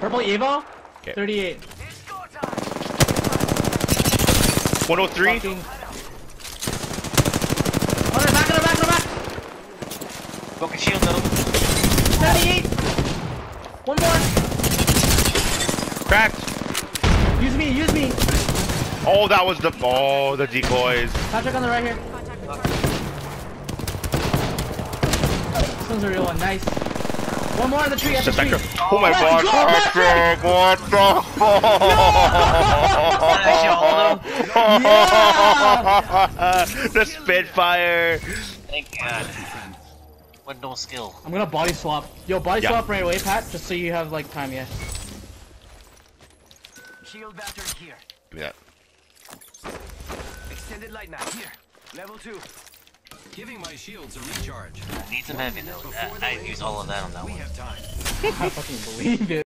Purple Evo? Okay. 38. 103. Fucking... On her back, on her back, on her back! Broken shield though. 78! One more! Cracked. Use me, use me! Oh, that was the decoys. Patrick on the right here. This one's a real one, nice. One more on the tree, at the tree. Oh my god, Patrick! What the fuck? The Spitfire! Thank God. What no skill. I'm gonna body swap. Yo, body swap right away, Pat, just so you have like time, yeah. Shield battery here. Give me that. Extended light mag here. Level 2. Giving my shields a recharge. Need some heavy though. I use all of that on that one. We have time. I fucking believe it.